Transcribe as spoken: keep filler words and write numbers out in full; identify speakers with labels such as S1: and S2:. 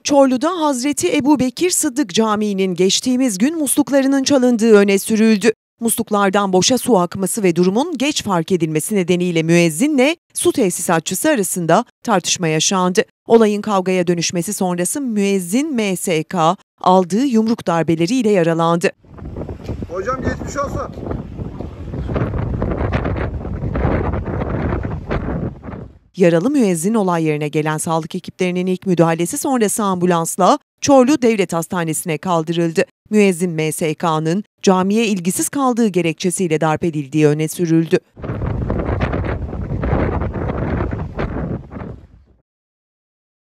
S1: Çorlu'da Hazreti Ebubekir Sıddık Camii'nin geçtiğimiz gün musluklarının çalındığı öne sürüldü. Musluklardan boşa su akması ve durumun geç fark edilmesi nedeniyle müezzinle su tesisatçısı arasında tartışma yaşandı. Olayın kavgaya dönüşmesi sonrası müezzin M S K aldığı yumruk darbeleriyle yaralandı.
S2: Hocam geçmiş olsun.
S1: Yaralı müezzin olay yerine gelen sağlık ekiplerinin ilk müdahalesi sonrası ambulansla Çorlu Devlet Hastanesi'ne kaldırıldı. Müezzin M S K'nın camiye ilgisiz kaldığı gerekçesiyle darp edildiği öne sürüldü.